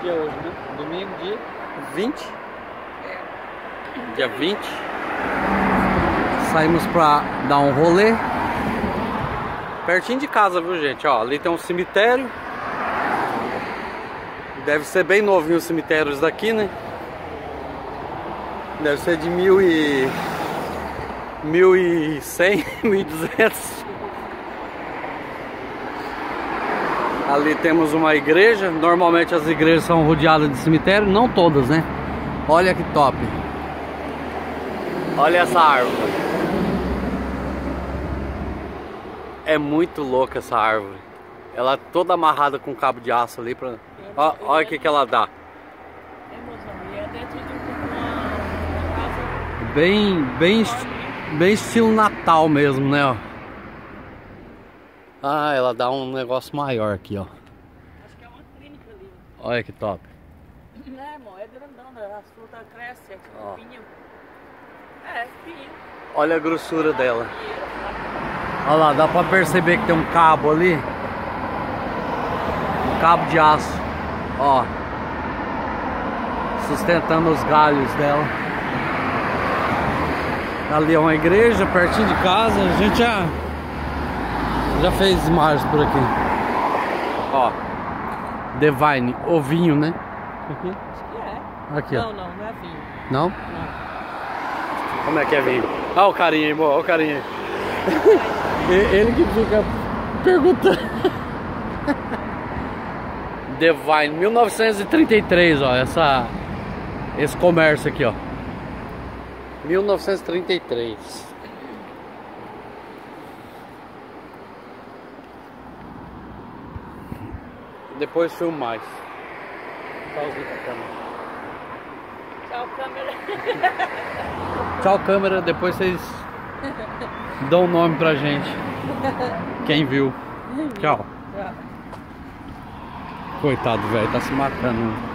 dia hoje, né? Domingo, dia 20. Dia 20. Saímos pra dar um rolê. Pertinho de casa, viu, gente? Ó, ali tem um cemitério. Deve ser bem novinho os cemitérios daqui, né? Deve ser de 1100, 1200. Ali temos uma igreja. Normalmente as igrejas são rodeadas de cemitério. Não todas, né? Olha que top. Olha essa árvore. É muito louca essa árvore. Ela é toda amarrada com cabo de aço ali pra... Olha o que ela dá. É dentro de uma casa. Bem estilo Natal mesmo, né? Ó. Ah, ela dá um negócio maior aqui, ó. Acho que é uma clínica ali. Olha que top. Não, irmão, é grandão, né? As frutas crescem, é Ó. pinho. É, pinho. Olha a grossura dela. Olha lá, dá pra perceber que tem um cabo ali. Um cabo de aço. Ó. Sustentando os galhos dela. Ali é uma igreja, pertinho de casa. A gente já fez imagens por aqui. Ó. Divine, ovinho, né? Aqui. Acho que é. Aqui, ó. Não, não é vinho. Não? Não. Como é que é vinho? Olha o carinha aí, olha o carinha aí. Ele que fica perguntando. Divine, 1933, ó, esse comércio aqui, ó. 1933. Depois filmo mais. Tchau, câmera. Tchau, câmera. Depois vocês dão o nome pra gente. Quem viu. Tchau. Tchau. Coitado, velho, tá se matando.